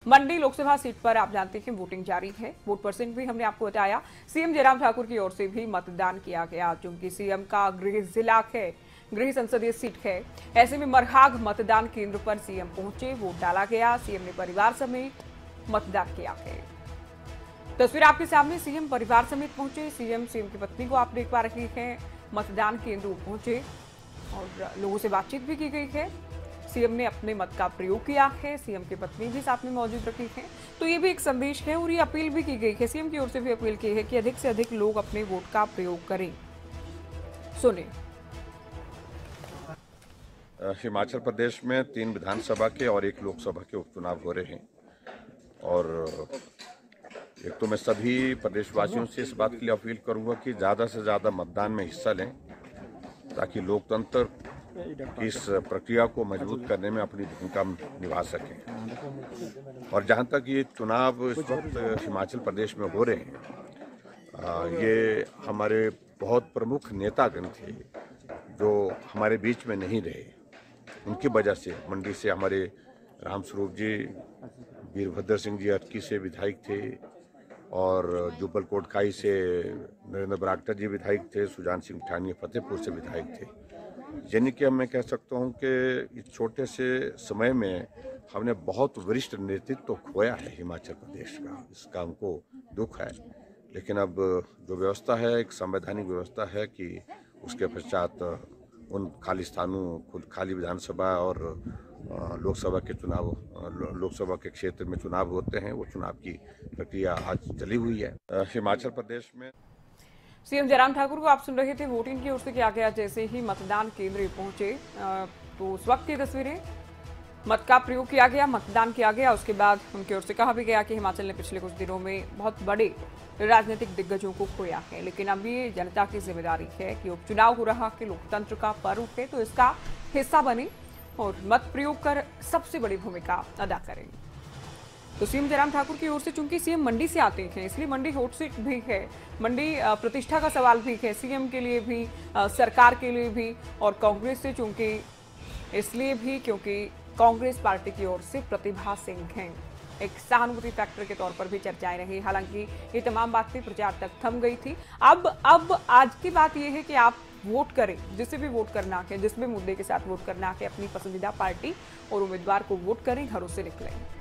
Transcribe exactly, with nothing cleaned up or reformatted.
मंडी Lok Sabha seat पर आप जानते हैं वोटिंग जारी है। वोट परसेंट भी हमने आपको बताया। सीएम जयराम ठाकुर की ओर से भी मतदान किया गया, क्योंकि सीएम का गृह जिला है, गृह संसदीय सीट है। ऐसे में मरहाग मतदान केंद्र पर सीएम पहुंचे, वोट डाला गया। सीएम ने परिवार समेत मतदान किया है। तस्वीर आपके सामने, सीएम परिवार समेत पहुंचे। सीएम सीएम की पत्नी को आप देख पा रहे हैं, मतदान केंद्र पहुंचे और लोगों से बातचीत भी की गई है। सीएम ने अपने मत का प्रयोग किया है, सीएम की पत्नी भी साथ में मौजूद रखी है। तो ये भी एक संदेश है और ये अपील भी की गई है, सीएम की ओर से भी अपील की है कि अधिक से अधिक लोग अपने वोट का प्रयोग करें। सुने। हिमाचल प्रदेश में तीन विधानसभा के और एक लोकसभा के उपचुनाव हो रहे हैं और एक तो मैं सभी प्रदेशवासियों से इस बात के लिए अपील करूंगा कि ज़्यादा से ज़्यादा मतदान में हिस्सा लें, ताकि लोकतंत्र की इस प्रक्रिया को मजबूत करने में अपनी भूमिका निभा सकें। और जहां तक ये चुनाव इस वक्त हिमाचल प्रदेश में हो रहे हैं, ये हमारे बहुत प्रमुख नेतागण थे जो हमारे बीच में नहीं रहे। उनकी वजह से मंडी से हमारे रामस्वरूप जी, वीरभद्र सिंह जी अटकी से विधायक थे और जुब्बल कोटखाई से नरेंद्र बरागटा जी विधायक थे, सुजान सिंह ठानिया फतेहपुर से विधायक थे। यानी कि मैं कह सकता हूं कि इस छोटे से समय में हमने बहुत वरिष्ठ नेतृत्व तो खोया है हिमाचल प्रदेश का, इसका हमको दुख है। लेकिन अब जो व्यवस्था है, एक संवैधानिक व्यवस्था है कि उसके पश्चात उन खाली स्थानों, खुद खाली विधानसभा और लोकसभा के चुनाव, लोकसभा के क्षेत्र में चुनाव होते हैं, वो चुनाव की प्रक्रिया आज चली हुई है हिमाचल प्रदेश में। सीएम जयराम ठाकुर को आप सुन रहे थे। वोटिंग की ओर से किया गया, जैसे ही मतदान केंद्र पहुंचे तो उस वक्त की तस्वीरें, मत का प्रयोग किया गया, मतदान किया गया। उसके बाद उनकी ओर से कहा भी गया कि हिमाचल ने पिछले कुछ दिनों में बहुत बड़े राजनीतिक दिग्गजों को खोया है, लेकिन अब ये जनता की जिम्मेदारी है कि उपचुनाव हो रहा है, लोकतंत्र का पर्व है, तो इसका हिस्सा बने और मत प्रयोग कर सबसे बड़ी भूमिका अदा करें। तो सीएम जयराम ठाकुर की ओर से, चूंकि सीएम मंडी से आते हैं इसलिए मंडी हॉट सीट भी है, मंडी प्रतिष्ठा का सवाल भी है सीएम के लिए भी, सरकार के लिए भी और कांग्रेस से चूंकि इसलिए भी क्योंकि कांग्रेस पार्टी की ओर से प्रतिभा सिंह हैं। एक सहानुभूति फैक्टर के तौर पर भी चर्चाएं रही। हालांकि ये तमाम बातें प्रचार तक थम गई थी। अब अब आज की बात यह है कि आप वोट करें, जिसे भी वोट करना है, जिस भी मुद्दे के साथ वोट करना है, अपनी पसंदीदा पार्टी और उम्मीदवार को वोट करें, घरों से निकलें।